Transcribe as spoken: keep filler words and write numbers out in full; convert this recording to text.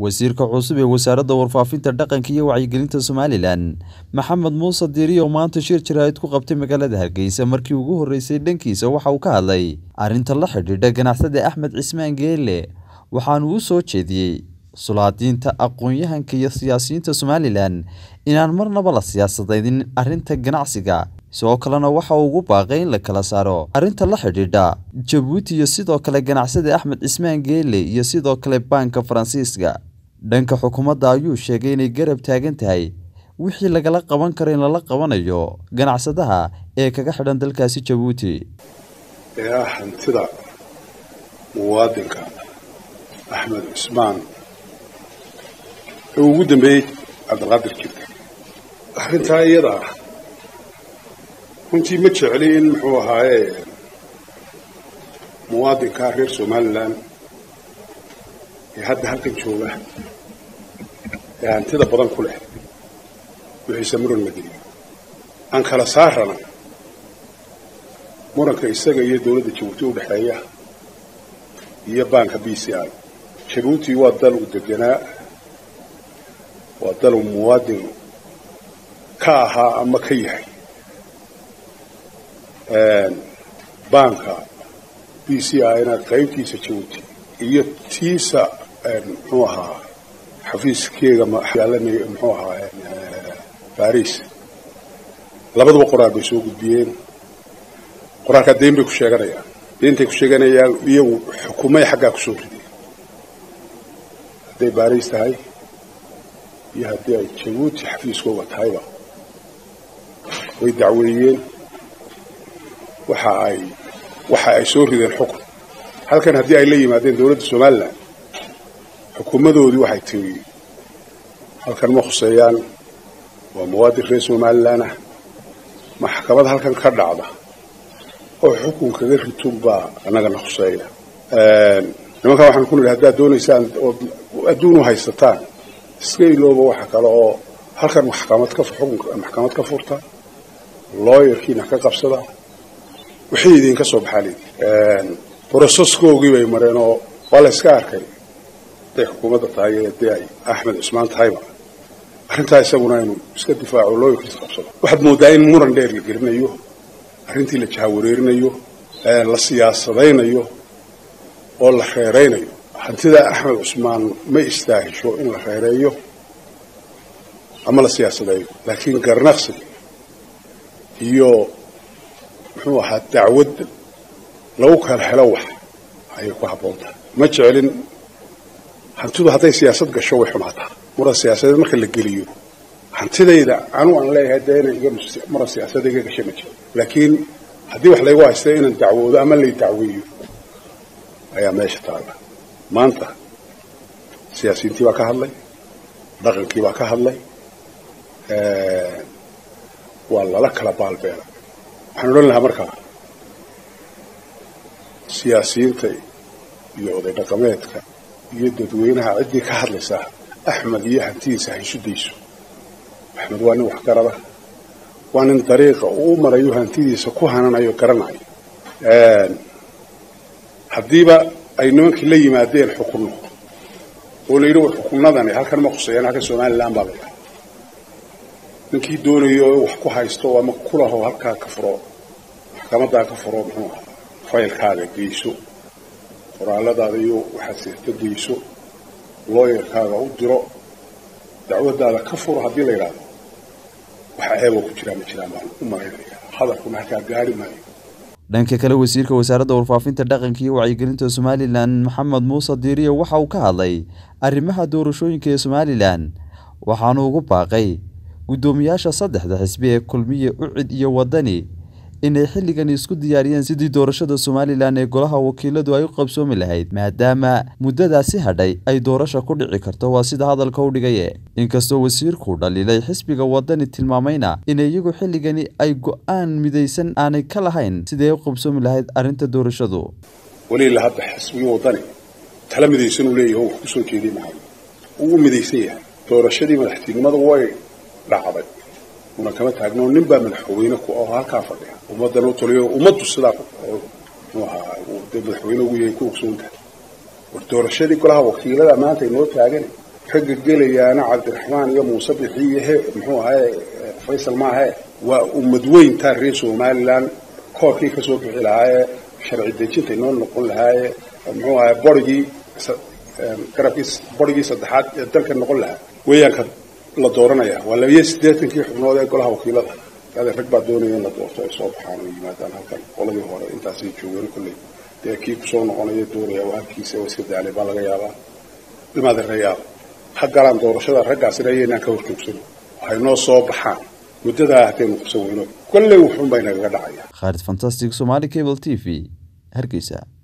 wasiirka cusub ee wasaaradda warfaafinta dhaqanka iyo wacyigelinta Somaliland Maxamed Muuse Diiri oo maanta shir jiraayad ku qabtay magaalada Hargeysa markii ugu horeysay dhankiisa waxa uu ka hadlay arinta la xidhiidha ganacsade Axmed Cismaan Geelle waxaana uu soo jeediyay sulaadiinta aqoon-yahanka iyo siyaasiyiinta Somaliland inaan marnaba la siyaasadeyn arinta ganacsiga soo kalena waxa uu ugu baaqay in la kala saaro arinta la xidhiidha Djibouti iyo sidoo kale ganacsade Axmed Cismaan Geelle iyo sidoo kale banka Faransiiska dhanka xukuumadda ayuu sheegay inay garab taagan tahay wixii lagala qaban karo in la qabanayo ganacsadaha ee kaga xidhan dalkaasi Djibouti ee hantida muwaadinka Axmed Cismaan ugu dambeeyay Cabdulqaadir Jirka arinta iyada runtii ma jeceli in muxuu ahaaye muwaadinka reer Somaliland ee hadda halkan jooga ee hantida badan ku leh wixii samuran madina aan kala saarana muranka isaga iyo dawladda Djibouti u dhaxeeya iyo banka B C I Djibouti waa dal u deganaa waa dal muwaadin ka ahaa ama ka yahay banka B C I ina qaybtiisa Djibouti iyo tiisa muxuu ahaa xafiiskeega ma xaalamay muxuu ahaa Paris labaduba qoraal bay soo gudbiyeen qoraalka deyn bay ku sheeganayaan deentay ku sheeganayaan iyo xukuumay xagga ku soo rideen haday Paris tahay iyo haddii ay Djibouti xafiiskooga tahayba way dacweeyeen waxa ay waxa ay soo rideen xukun halkan haddii ay la yimaadeen dawladda Somaliland xukuumadoodii waxay tiri halkan ma khuseeyaan waa muwaadin reer Somaliland maxkamad halkan ka dhacda oo xukun kaga ritubba anaga na khuseeya ee nimanka waxaan ku leeyahay haddaad doonaysaan oo adduun u haysataan iska ilooba waxa kale oo halkan maxkamad ka xukun maxkamad ka furta lawyerkiina ka qabsada wixii idin ka soo baxay ee processkoogii bay mareen oo wala iska arkay tay xukuumadda tahay ee Axmed Cismaan tahayba arinta isaguna inuu iska difaaco lawyerkiisa qabsado waxaad moodaa in muran dheer la gelinayo arintii la jahwareerinayo ee la siyaasadeynayo oo la xeereynayo hantida Axmed Cismaan ma istaahisho in la xeereeyo ama la siyaasadeeyo laakiin garnaqsi iyo muxuu ahaa dacwad lagu kala helo wax ay ku haboonta ma jecelin hantidu haday siyaasad gasho way xumaataa muran siyaasadeed marka la geliyo hantidayda aanu aan leeyahay deena iga muran siyaasadeed iga gashay ma jiro laakiin hadii wax lagu haysto in dacwado ama la dacweeyo ayaa meesha taala maanta siyaasiyiintii waa ka hadlay dhaqankii waa ka hadlay ee waa la kala baalbeela waxaan oran lahaa markaa siyaasiyiinta iyo oday dhaqameedka iyo dadweynaha cidii ka hadlaysa Axmed iyo hantiisa hayshadiisu Axmed waa nin wax garaba waa nin dariiqa uu marayo hantidiisa ku hananayo garanayo ee hadiiba ay nimankii la yimaadeen xukunno oo la yiraahdo xukunnadani halkan ma quseeyaan halka Somaliland baa laga ninkii doonayo wax ku haysto ama kulaho halka ka furo maxkamadda ka furo muxuu faylkaaga geyso qoraaladaada iyo waxa sirta geyso lawyerkaaga u diro dacwadaada ka furo hadii la yiraahdo waxa eebo ku jira ma jiraan u mareynaya hadalkuna halka gaari maayo dhanka kale wasiirka wasaaradda warfaafinta dhaqanka iyo wacyigelinta Somaliland Maxamed Muuse Diiri waxa uu ka hadlay arrimaha doorashooyinka ee Somaliland waxaana ugu baaqay gudoomiyaasha saddexda xisbi ee kulmiye u cid iyo wadani inay xilligan isku diyaariyeen sidii doorashada Somaliland ee golaha wakiiladu ay u qabsoomi lahayd maadaama muddadaasi hadhay ay doorasho ku dhici karto waa sida hadalka u dhigay inkastoo wasiirku dhaliilay xisbiga wadani tilmaamayna in iyagu xilligani ay go'aan midaysan aanay ka lahayn sidii ay u qabsoomi lahayd arinta doorashadu wali la hadda xisbiga wadani tala midaysan u leeyahay oo ku soo jeediyay maxay uu midaysan yahay doorashadii madaxtinimada way dhacday una kama taagno nin baa madaxweyne ku oo halka fadhiya ummadana u taliyo ummaddu sidaa waxa uu madaxweyne ugu yahay ku ogsoonta doorashadii golaha wakiilada maanta inoo taagan ragga gelayaana cabdiraxmaan iyo muuse bixiye muxuu ahay faysal maahe waa ummad weynta reer Somaliland koorkii ka soo bixi lahaa sharci dejinta inoo noqon lahaa muxuu ahay borgii garabkiis borgii saddexaad ee dalka noqon lahaa weeyaanka la dooranaya waa laba iyo siddeetankii xubnood ee golaha wakiilada هذا ركبة دوني إن الدكتور صبحان ويمادان هذا والله هو أنت عسير جوين كله ده كيف صورنا قناة الدوري أو كيس وسكت على بالغ يابا لماذا الرياض حق على دور شذا رجع سريع نكور كبسنا هاي نو صبحان مدة هاتين مقصوينه كل يوم بيننا قدعية خالد فانتاستيك سومالي كيبل تي في هرقيسة.